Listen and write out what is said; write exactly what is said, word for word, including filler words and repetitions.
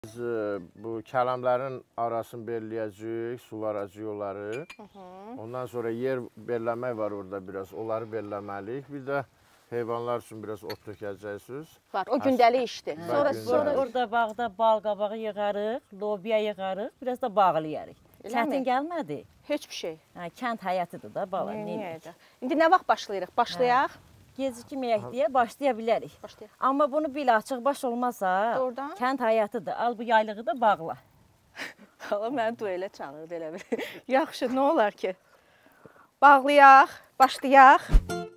Biz bu kələmlərin arasını belirləyəcəyik, suvaracaq onları. Ondan sonra yer belirləmək var orada biraz, onları belirləməliyik. Bir də heyvanlar üçün biraz ot tökəcəksiniz. Var, o gündəlik işdir. Bəli, Sonra gündəlik. sonra Orada bağda bal qabağı yığarıq, lobiya yığarıq, biraz da bağlayarıq. Eləmi? Çətin gəlmədi. heç bir şey. Hə, kənd həyatıdır da bala. Niyə Nə də? İndi nə vaxt başlayırıq? Başlayaq. Gecikməyək deyə başlaya bilərik. Başlayaq. Amma bunu bil açıq baş olmasa, Doğrudan? kənd həyatıdır. Al bu yaylığı da bağla. Xala məni duelə çağırdı elə bir. Yaxşı, nə olar ki? Bağlayaq, başlayaq.